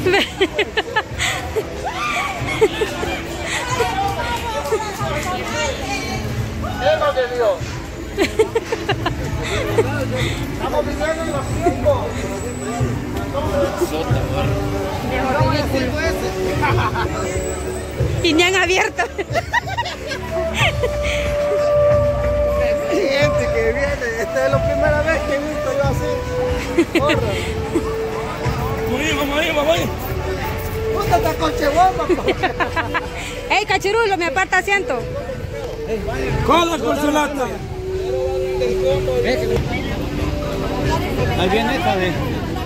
Hijo de Dios. Estamos viviendo en los tiempos. Y ni han abierto. Gente que viene, esta es la primera vez que he visto yo así. Corre. Vamos. Puta, esta coche bomba. ¡Ey, cachirulo, me aparta asiento! ¡Cola, Consolata! Ahí viene esta vez.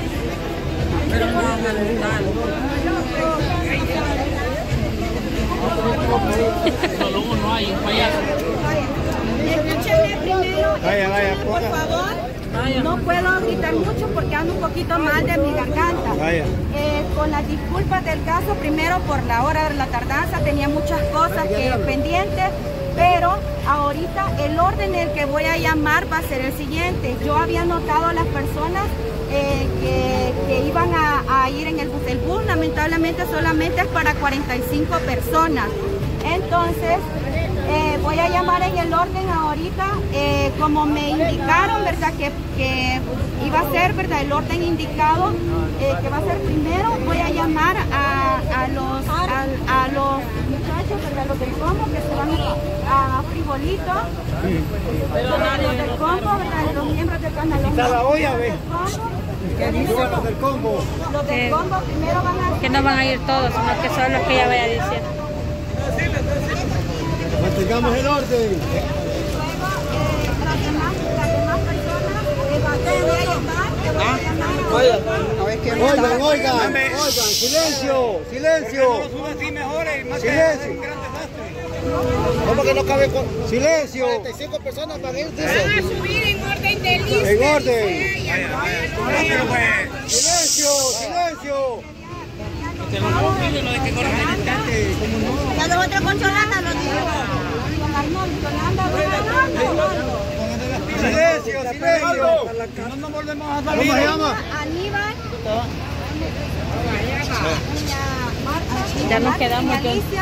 Solo uno hay, un payaso. Escúcheme primero, Vaya, por favor. No puedo gritar mucho porque ando un poquito mal de mi garganta. Con las disculpas del caso, primero por la hora de la tardanza, tenía muchas cosas pendientes, pero ahorita el orden en el que voy a llamar va a ser el siguiente. Yo había notado a las personas que iban a ir en el bus. El bus lamentablemente solamente es para 45 personas. Entonces, voy a llamar en el orden ahorita, como me indicaron, ¿verdad? Que iba a ser, ¿verdad? El orden indicado, que va a ser primero, voy a llamar a los muchachos, ¿verdad? Los del combo, que se van a Frivolito. Los del combo, ¿verdad? Los miembros del canal. La olla, ve. ¿Qué dice? Los del combo. Los del combo primero van a... Que no van a ir todos, sino que son los que ya vaya diciendo. Mantengamos el orden. Oigan, silencio. Silencio. ¿Cómo que no cabe con silencio? 45 personas van a ir. Van a subir en orden de lista. En orden. Silencio. Que no nos piden lo de que corren el instante. Ya los otros con Yolanda lo digo. Silencio. No nos volvemos a salir. ¿Cómo se llama? Aníbal. Ya nos quedamos.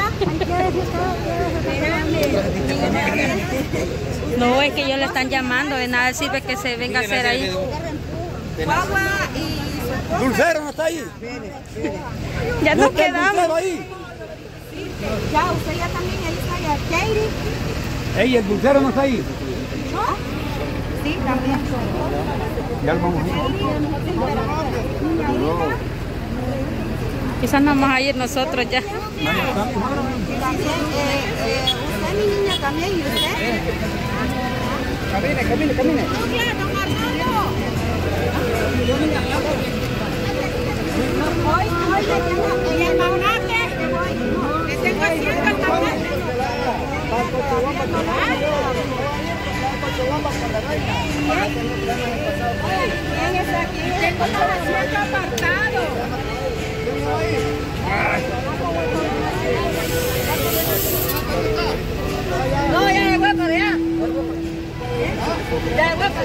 No, es que ellos le están llamando, de nada sirve que se venga a hacer ahí. Guagua y... Dulcero no está ahí. Ya nos quedamos. Ahí. Ya, usted ya también, ahí está ya. Katie. Ey, el dulcero no está ahí. Sí, también. Ya vamos a ir. Quizás no vamos a ir nosotros ya. Usted, mi niña, también, ¿y usted? Camine. Douglas, don Arnaldo. Hoy, el magnate. Le tengo haciendo el magnate. ¿Quién es aquí? Tengo todo asiento apartado. No, ya de hueco, ya. Ya de hueco.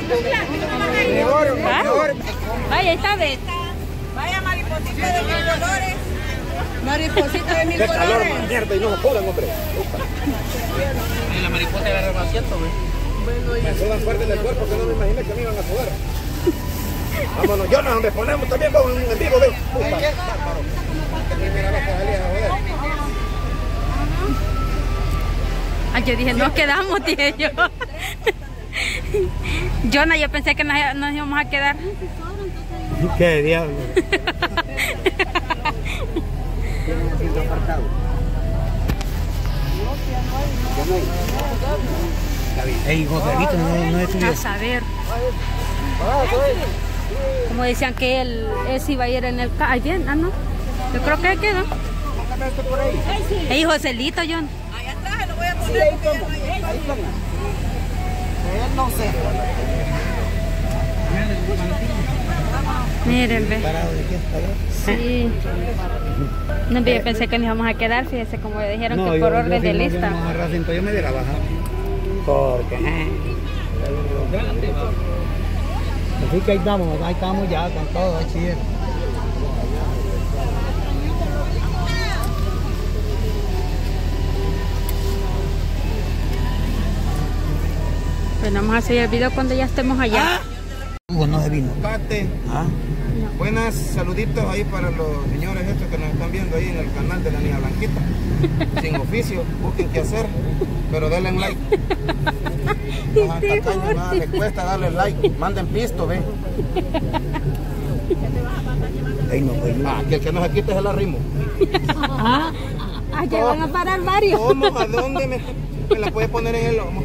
Vaya, ahí está, ve. Vaya, mariposita de mil colores. Mariposita de mil Qué calor, colores. mierda, y no se jodan, hombre. Y la mariposa agarra el asiento, güey. Me sudan fuerte del cuerpo que no me imaginé que me iban a sudar. Vámonos, Jonas, donde ponemos también con en vivo de puta. Primera vez que salí a joder. Ay, yo dije, nos quedamos, dije yo. Jonah, yo pensé que nos íbamos a quedar. ¿Qué diablo? Ey, Joselito, no es tuyo. A saber. Como decían que él se iba a ir en el carro. Bien, no. Yo creo que quedó. Ey, Joselito, John. Allá atrás lo voy a poner. No sé. Miren, ve. Sí. No, yo pensé que nos íbamos a quedar, fíjese, como dijeron que por orden de lista. Yo me diera bajar. Porque. Así que ahí estamos ya con todo, chido. Bueno, vamos a seguir el video cuando ya estemos allá. Hugo no se vino. Buenas saluditos ahí para los señores estos que nos están viendo ahí en el canal de la Niña Blanquita. Sin oficio, busquen qué hacer, pero denle like. Nada les cuesta darle like, manden pisto, ve. Que el que no se quite es el arrimo. Allá van a parar varios. ¿Cómo? ¿A dónde me la puede poner en el lomo?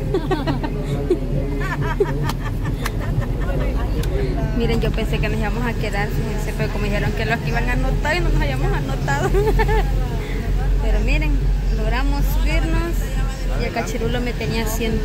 Miren, yo pensé que nos íbamos a quedar, fíjense, pero como dijeron que los que iban a anotar y no nos habíamos anotado. Pero miren, logramos subirnos y el cachirulo me tenía asiento.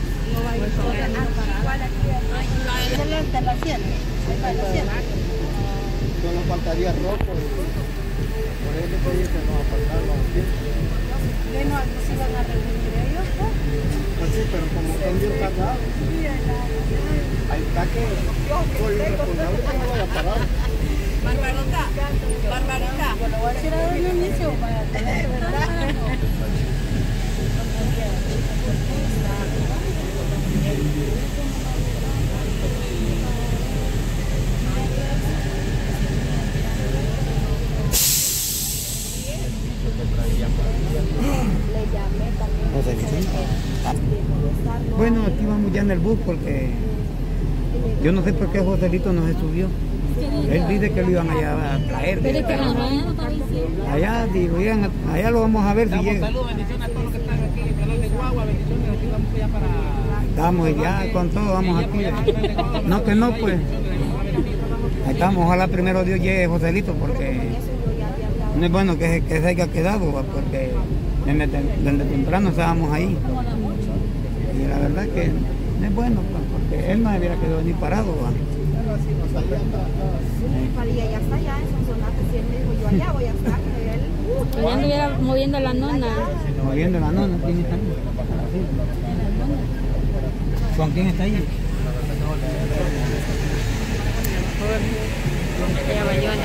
Solo faltaría rojo. Por eso te dije que no va a faltar los asientos. Bueno, aquí se van a reunir ellos, ¿no? Pues sí, pero como están bien cargados. Ahí está que soy un responsable que no vaya a parar. Barbarita. Yo le voy a decir a don Dionisio, vaya, ¿verdad? Bueno, aquí vamos ya en el bus porque yo no sé por qué Joselito no se subió. Él dice que lo iban allá a traer. Allá, digo, allá lo vamos a ver si llega. Saludos, bendiciones a todos los que están aquí en el canal de Guagua, bendiciones, aquí vamos ya para... Estamos ya con todo, vamos aquí. No que no, pues. Ahí estamos, ojalá primero Dios llegue Joselito porque no es bueno que se haya quedado, porque desde temprano estábamos ahí. Y la verdad que no es bueno, pues, porque él no hubiera quedado ni parado. Ya está allá en Sonsonate, si él me dijo, yo allá voy a estar, él... Ya anduviera moviendo la nona. Moviendo la nona, ¿quién está ahí? ¿Con quién está ahí? Ella Bayona.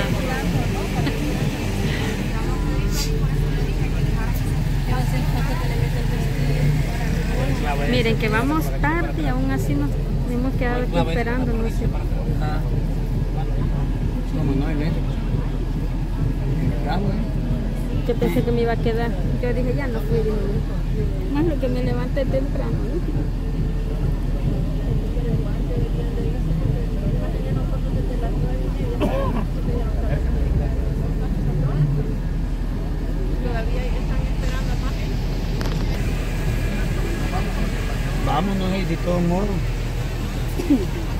Miren que vamos tarde y aún así nos hemos quedado aquí esperando, no sé. ¿Cómo no? Yo pensé que me iba a quedar. Yo dije, ya no fui. Más lo que me levanté temprano, ¿no? Vámonos, y de todos modos.